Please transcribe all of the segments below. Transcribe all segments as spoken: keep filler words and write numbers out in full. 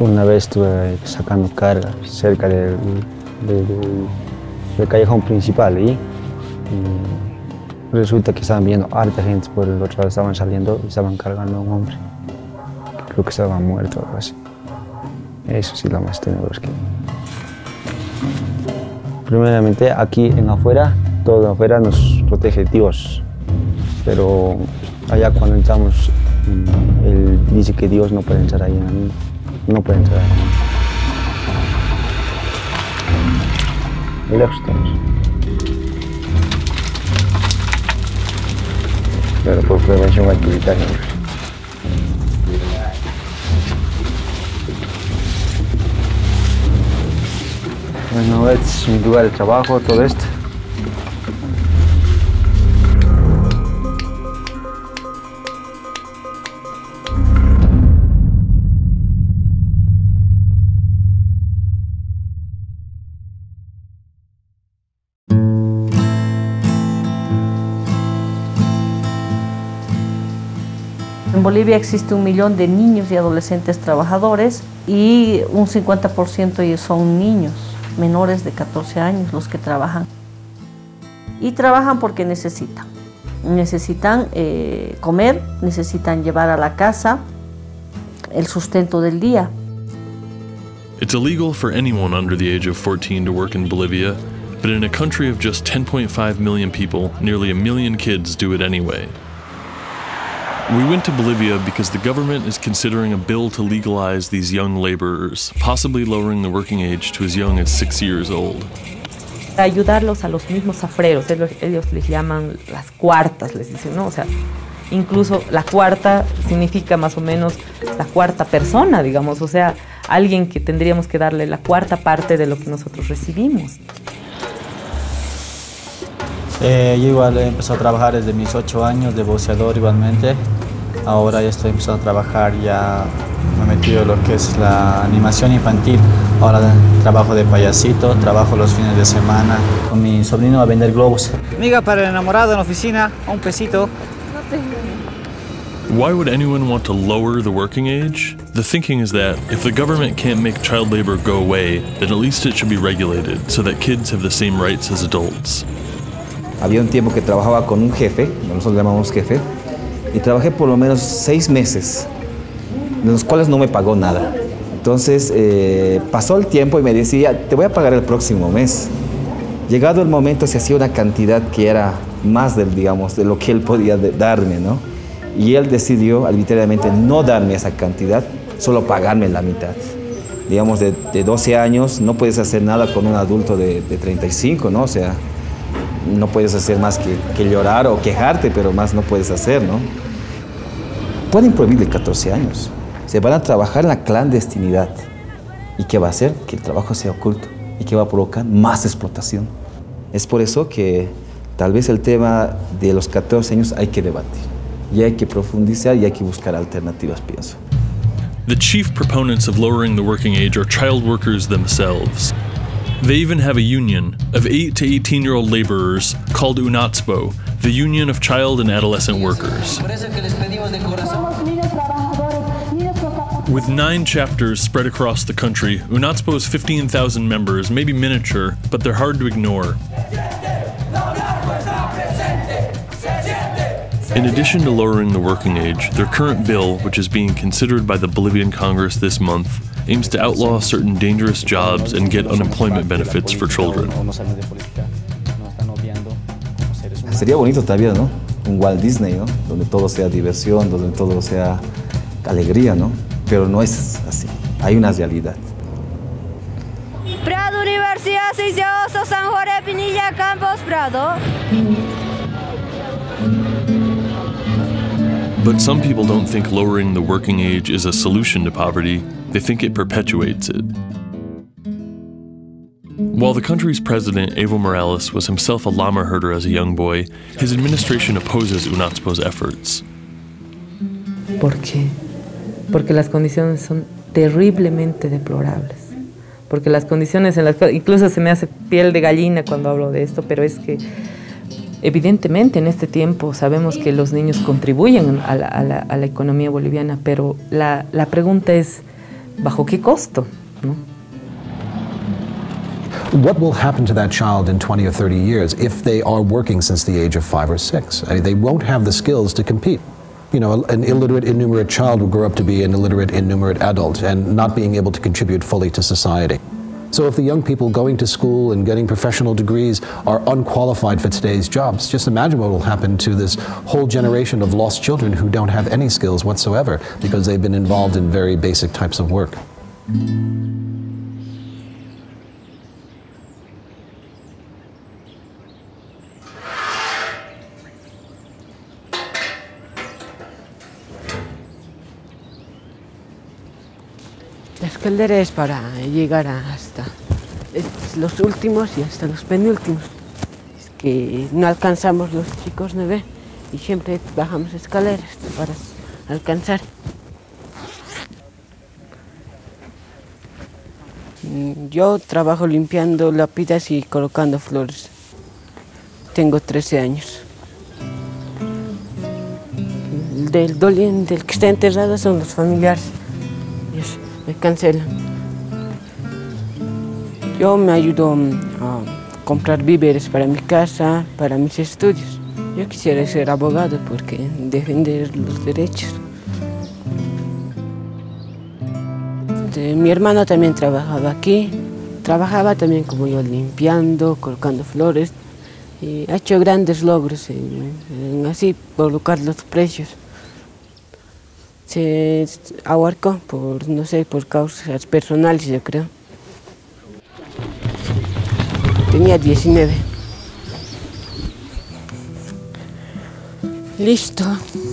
Una vez estuve sacando cargas cerca del, del, del callejón principal y, y resulta que estaban viendo harta gente por el otro lado, estaban saliendo y estaban cargando a un hombre. Creo que estaba muerto o algo así. Eso sí, lo más tenebroso que... Primeramente, aquí en afuera, todo afuera nos protege Dios. Pero allá cuando entramos, él dice que Dios no puede entrar ahí, no puede entrar ahí. Muy lejos estamos. Pero por prevención activitaria. Bueno, este es mi lugar de trabajo, todo esto. En Bolivia existe un millón de niños y adolescentes trabajadores y un cincuenta por ciento de ellos son niños menores de catorce años los que trabajan. Y trabajan porque necesitan. Necesitan eh, comer, necesitan llevar a la casa el sustento del día. It's illegal for anyone under the age of fourteen to work in Bolivia, but in a country of just ten point five million people, nearly a million kids do it anyway. We went to Bolivia because the government is considering a bill to legalize these young laborers, possibly lowering the working age to as young as six years old. Ayudarlos a los mismos zafreros, ellos, ellos les llaman las cuartas, les dicen, ¿no? O sea, incluso la cuarta significa más o menos la cuarta persona, digamos, o sea, alguien que tendríamos que darle la cuarta parte de lo que nosotros recibimos. Eh, yo igual he empezado a trabajar desde mis ocho años de boceador igualmente. Ahora ya estoy empezando a trabajar, ya me he metido en lo que es la animación infantil. Ahora trabajo de payasito, trabajo los fines de semana con mi sobrino a vender globos. Amiga para el enamorado en la oficina, a un pesito. Why would anyone want to lower the working age? The thinking is that if the government can't make child labor go away, then at least it should be regulated so that kids have the same rights as adults. Había un tiempo que trabajaba con un jefe, nosotros le llamamos jefe, y trabajé por lo menos seis meses, de los cuales no me pagó nada. Entonces eh, pasó el tiempo y me decía, te voy a pagar el próximo mes. Llegado el momento se hacía una cantidad que era más del, digamos, de lo que él podía de, darme, ¿no? Y él decidió arbitrariamente no darme esa cantidad, solo pagarme la mitad. Digamos, de, de doce años no puedes hacer nada con un adulto de, de treinta y cinco, ¿no? O sea, no puedes hacer más que, que llorar o quejarte, pero más no puedes hacer, ¿no? Pueden prohibir de catorce años. Se van a trabajar en la clandestinidad. ¿Y qué va a hacer? Que el trabajo sea oculto y que va a provocar más explotación. Es por eso que tal vez el tema de los catorce años hay que debatir. Y hay que profundizar y hay que buscar alternativas, pienso. The chief proponents of lowering the working age are child workers themselves. They even have a union of eight to eighteen-year-old laborers called UNATSPO, the Union of Child and Adolescent Workers. With nine chapters spread across the country, UNATSPO's fifteen thousand members may be miniature, but they're hard to ignore. In addition to lowering the working age, their current bill, which is being considered by the Bolivian Congress this month, aims to outlaw certain dangerous jobs and get unemployment benefits for children. Sería bonito también, ¿no? Un Walt Disney, ¿no? Donde todo sea diversión, donde todo sea alegría, ¿no? Pero no es así. Hay una realidad. Prado Universidad seis de agosto, San Jorge Pinilla, Campos Prado. But some people don't think lowering the working age is a solution to poverty. They think it perpetuates it. While the country's president, Evo Morales, was himself a llama herder as a young boy, his administration opposes UNATSPO's efforts. ¿Por qué? Porque las condiciones son terriblemente deplorables. Porque las condiciones en las que incluso se me hace piel de gallina cuando hablo de esto, pero es que evidentemente en este tiempo sabemos que los niños contribuyen a la, a la, a la economía boliviana, pero la, la pregunta es, ¿bajo qué costo? ¿No? What will happen to that child in twenty or thirty years if they are working since the age of five or six? I mean, they won't have the skills to compete. You know, an illiterate, innumerate child will grow up to be an illiterate, innumerate adult and not being able to contribute fully to society. So if the young people going to school and getting professional degrees are unqualified for today's jobs, just imagine what will happen to this whole generation of lost children who don't have any skills whatsoever because they've been involved in very basic types of work. La escalera es para llegar hasta los últimos y hasta los penúltimos. Es que no alcanzamos los chicos, ¿no ve? Y siempre bajamos escaleras para alcanzar. Yo trabajo limpiando lápidas y colocando flores. Tengo trece años. El del doliente, del que está enterrado son los familiares. Ellos me cancelan. Yo me ayudo a comprar víveres para mi casa, para mis estudios. Yo quisiera ser abogado porque defender los derechos. Este, mi hermano también trabajaba aquí. Trabajaba también como yo, limpiando, colocando flores. Y ha hecho grandes logros en, en así colocar los precios. Se ahorcó por, no sé, por causas personales, yo creo. Tenía diecinueve. Listo.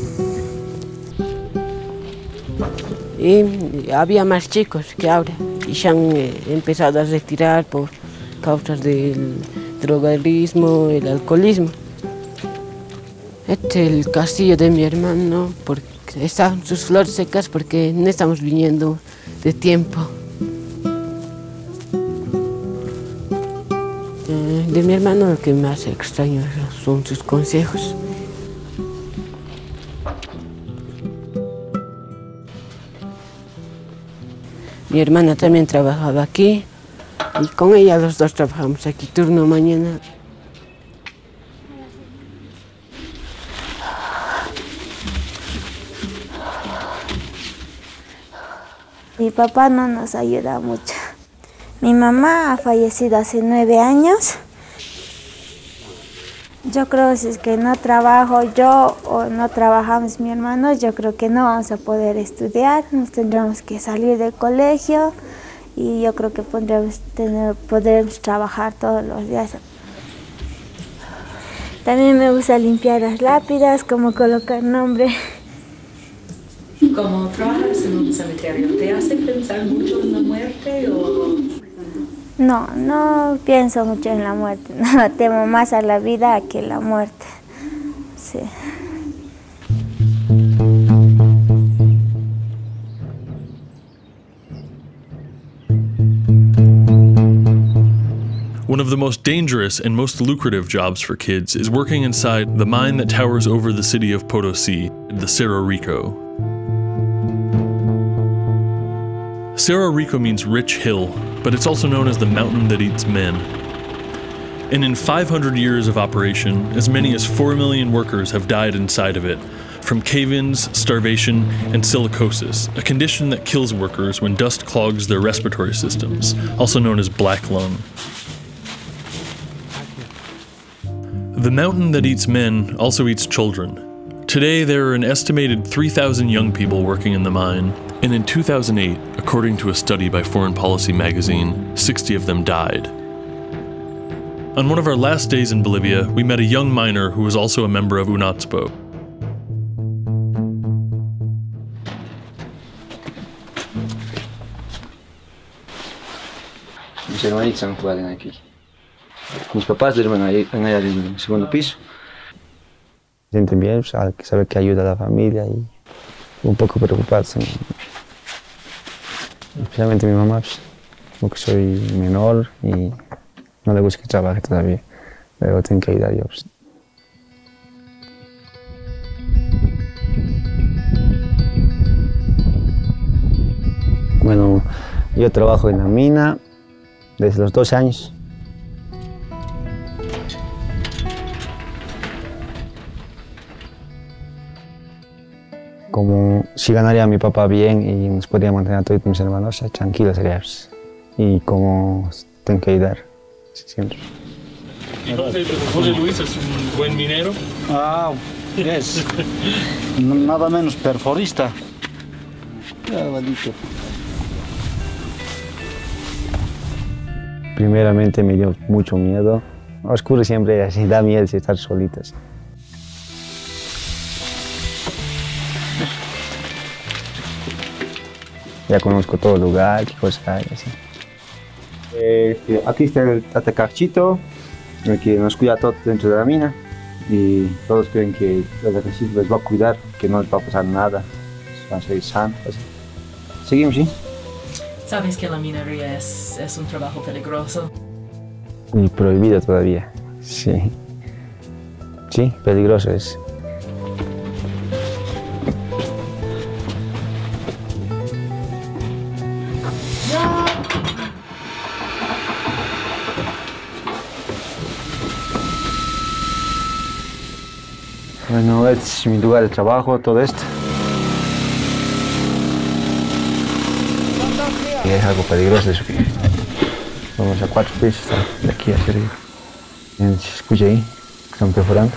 Y había más chicos que ahora. Y se han eh, empezado a retirar por causas del drogadismo, el alcoholismo. Este es el castillo de mi hermano, porque están sus flores secas porque no estamos viniendo de tiempo. Eh, de mi hermano lo que más extraño son sus consejos. Mi hermana también trabajaba aquí y con ella los dos trabajamos aquí turno mañana. Mi papá no nos ayuda mucho. Mi mamá ha fallecido hace nueve años. Yo creo que si es que no trabajo yo o no trabajamos mi hermano, yo creo que no vamos a poder estudiar, nos tendremos que salir del colegio y yo creo que podremos, tener, podremos trabajar todos los días. También me gusta limpiar las lápidas, como colocar nombre. Como trabajas en un cementerio, ¿te hace pensar mucho en la muerte o...? No, no pienso mucho en la muerte, no, temo más a la vida que a la muerte. Sí. One of the most dangerous and most lucrative jobs for kids is working inside the mine that towers over the city of Potosí, the Cerro Rico. Cerro Rico means rich hill, but it's also known as the mountain that eats men. And in five hundred years of operation, as many as four million workers have died inside of it, from cave-ins, starvation, and silicosis, a condition that kills workers when dust clogs their respiratory systems, also known as black lung. The mountain that eats men also eats children. Today, there are an estimated three thousand young people working in the mine, and in two thousand eight, according to a study by Foreign Policy magazine, sixty of them died. On one of our last days in Bolivia, we met a young miner who was also a member of UNATSPO. Mis hermanitos han jugado aquí. Mis papás duermen ahí, en el segundo piso. Se sienten bien, saber que ayuda a la familia y un poco preocuparse. Especialmente mi mamá, porque soy menor y no le gusta que trabaje todavía, pero tengo que ayudar yo. Bueno, yo trabajo en la mina desde los doce años. Como si ganaría a mi papá bien y nos podría mantener a todos mis hermanos, tranquilo sería. Y como tengo que ayudar siempre. Entonces, José Luis es un buen minero. Ah, es nada menos perforista. Primeramente me dio mucho miedo. Oscuro siempre así, da miedo estar solitos. Ya conozco todo el lugar, qué cosas hay, así. Eh, aquí está el Tata Carchito, el que nos cuida todo dentro de la mina. Y todos creen que el Tata Carchito les va a cuidar, que no les va a pasar nada. Van a ser sanos, así. Seguimos, ¿sí? Sabes que la minería es, es un trabajo peligroso. Y prohibido todavía, sí. Sí, peligroso es. Bueno, este es mi lugar de trabajo, todo esto. Y es algo peligroso eso que vamos a cuatro pisos de aquí hacia arriba. ¿Se escucha ahí? Están perforando.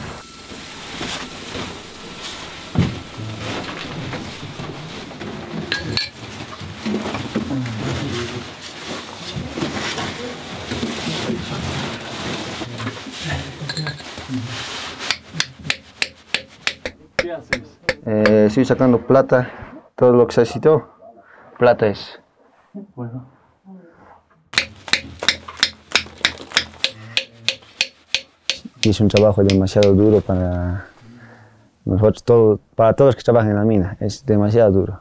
¿Qué haces? Eh, estoy sacando plata, todo lo que se necesitó, plata es. Bueno. Y es un trabajo demasiado duro para nosotros, todo, para todos los que trabajan en la mina, es demasiado duro.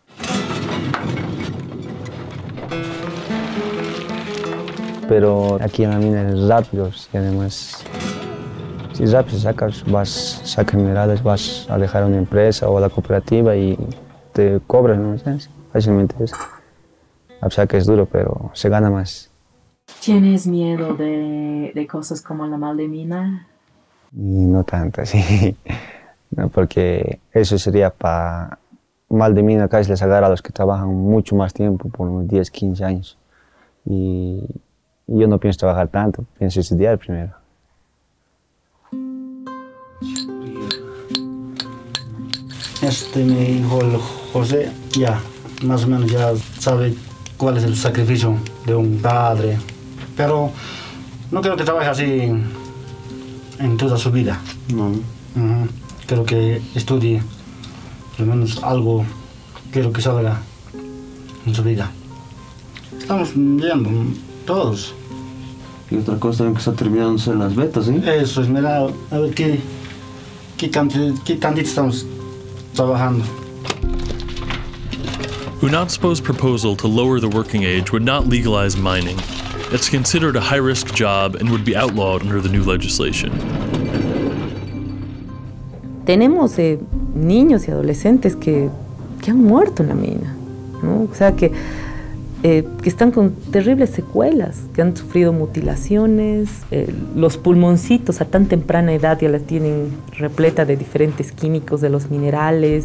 Pero aquí en la mina es rápido y además, si rápido sacas, vas, sacas minerales, vas a dejar una empresa o a la cooperativa y te cobran, ¿no? Fácilmente eso. A pesar que es duro, pero se gana más. ¿Tienes miedo de, de cosas como la mal de mina? Y no tanto, sí. No, porque eso sería para mal de mina, casi les agarra a los que trabajan mucho más tiempo, por unos diez, quince años. Y, y yo no pienso trabajar tanto, pienso estudiar primero. Este mi hijo el José ya más o menos ya sabe cuál es el sacrificio de un padre, pero no creo que trabaje así en toda su vida. No. Uh-huh. Creo que estudie, por lo menos algo quiero que salga en su vida. Estamos viendo todos. Y otra cosa también que está terminándose las betas, ¿sí? Eso es, mira, a ver qué, qué, cantidad, qué tantito estamos trabajando. UNATSPO's proposal to lower the working age would not legalize mining. It's considered a high-risk job and would be outlawed under the new legislation. Tenemos eh, niños y adolescentes que, que han muerto en la mina, ¿no? O sea, que, eh, que están con terribles secuelas, que han sufrido mutilaciones, eh, los pulmoncitos a tan temprana edad ya las tienen repleta de diferentes químicos de los minerales.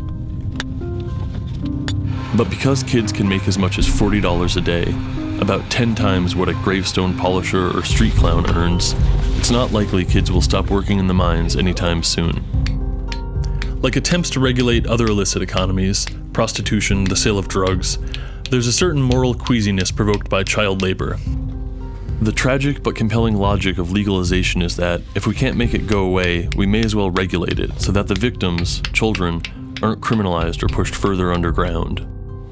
But because kids can make as much as forty dollars a day, about ten times what a gravestone polisher or street clown earns, it's not likely kids will stop working in the mines anytime soon. Like attempts to regulate other illicit economies, prostitution, the sale of drugs, there's a certain moral queasiness provoked by child labor. The tragic but compelling logic of legalization is that if we can't make it go away, we may as well regulate it so that the victims, children, aren't criminalized or pushed further underground.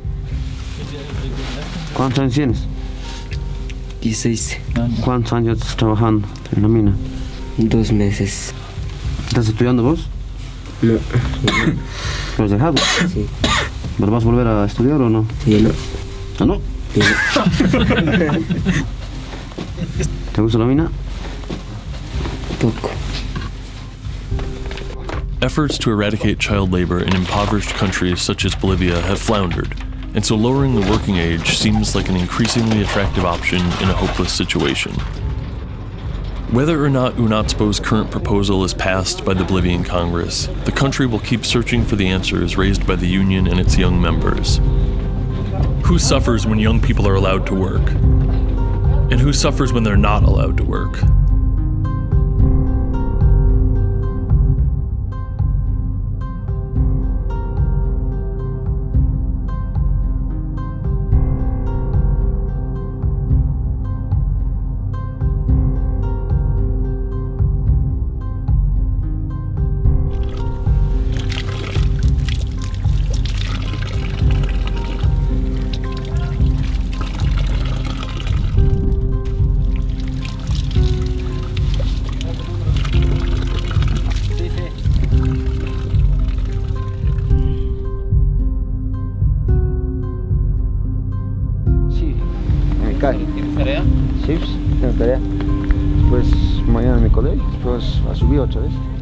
¿Cuántos años tienes? dieciséis. ¿Cuántos años estás trabajando en la mina? Dos meses. ¿Estás estudiando vos? No. ¿Lo has dejado? Sí. ¿Pero vas a volver a estudiar o no? Sí, no. ¿Ah, no? Sí. ¿Te gusta la mina? Poco. Efforts to eradicate child labor in impoverished countries such as Bolivia have floundered, and so lowering the working age seems like an increasingly attractive option in a hopeless situation. Whether or not UNATSPO's current proposal is passed by the Bolivian Congress, the country will keep searching for the answers raised by the union and its young members. Who suffers when young people are allowed to work? And who suffers when they're not allowed to work? ¿Tienes tarea? Sí, tengo tarea. Después mañana en mi colegio, después a subir otra vez.